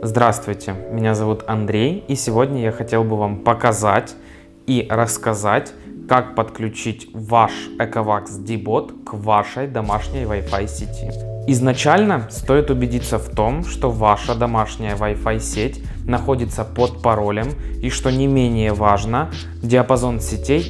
Здравствуйте, меня зовут Андрей, и сегодня я хотел бы вам показать и рассказать, как подключить ваш Ecovacs D-Bot к вашей домашней Wi-Fi сети. Изначально стоит убедиться в том, что ваша домашняя Wi-Fi сеть находится под паролем и, что не менее важно, диапазон сетей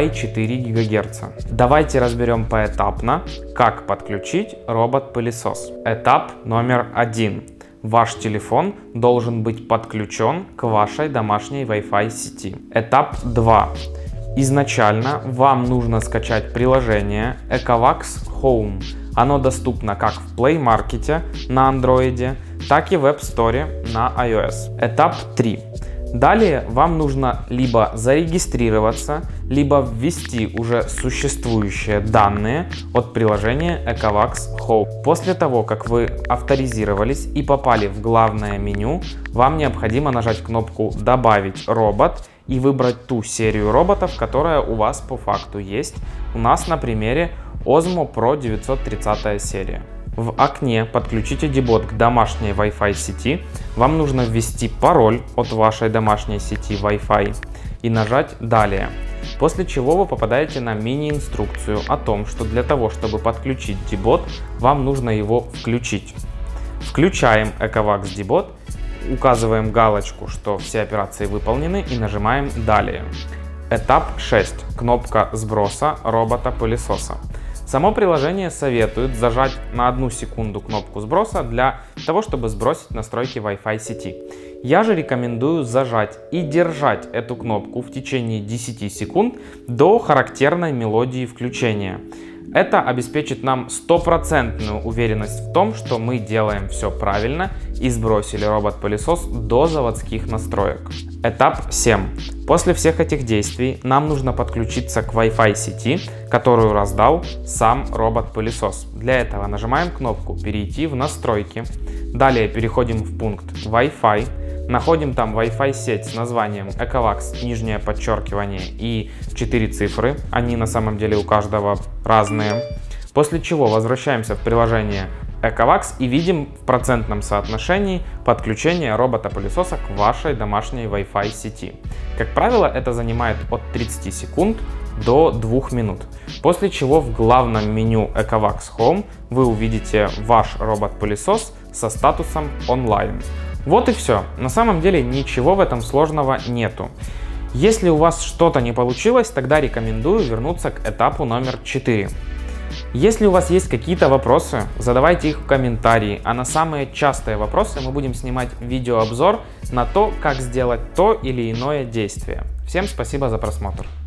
2,4 ГГц. Давайте разберем поэтапно, как подключить робот-пылесос. Этап номер 1. Ваш телефон должен быть подключен к вашей домашней Wi-Fi сети. Этап 2. Изначально вам нужно скачать приложение Ecovacs Home. Оно доступно как в Play Market на Android, так и в App Store на iOS. Этап 3. Далее вам нужно либо зарегистрироваться, либо ввести уже существующие данные от приложения Ecovacs Home. После того, как вы авторизировались и попали в главное меню, вам необходимо нажать кнопку «Добавить робот» и выбрать ту серию роботов, которая у вас по факту есть. У нас на примере Osmo Pro 930 серия. В окне «Подключите D-Bot к домашней Wi-Fi сети» вам нужно ввести пароль от вашей домашней сети Wi-Fi и нажать «Далее». После чего вы попадаете на мини-инструкцию о том, что для того, чтобы подключить D-Bot, вам нужно его включить. Включаем Ecovacs D-Bot, указываем галочку, что все операции выполнены, и нажимаем «Далее». Этап 6. Кнопка сброса робота-пылесоса. Само приложение советует зажать на 1 секунду кнопку сброса для того, чтобы сбросить настройки Wi-Fi сети. Я же рекомендую зажать и держать эту кнопку в течение 10 секунд до характерной мелодии включения. Это обеспечит нам стопроцентную уверенность в том, что мы делаем все правильно и сбросили робот-пылесос до заводских настроек. Этап 7. После всех этих действий нам нужно подключиться к Wi-Fi сети, которую раздал сам робот-пылесос. Для этого нажимаем кнопку «Перейти в настройки». Далее переходим в пункт Wi-Fi. Находим там Wi-Fi сеть с названием Ecovacs, нижнее подчеркивание, и 4 цифры. Они на самом деле у каждого разные. После чего возвращаемся в приложение Ecovacs и видим в процентном соотношении подключение робота-пылесоса к вашей домашней Wi-Fi сети. Как правило, это занимает от 30 секунд до 2 минут. После чего в главном меню Ecovacs Home вы увидите ваш робот-пылесос со статусом онлайн. Вот и все. На самом деле ничего в этом сложного нету. Если у вас что-то не получилось, тогда рекомендую вернуться к этапу номер 4. Если у вас есть какие-то вопросы, задавайте их в комментарии, а на самые частые вопросы мы будем снимать видеообзор на то, как сделать то или иное действие. Всем спасибо за просмотр.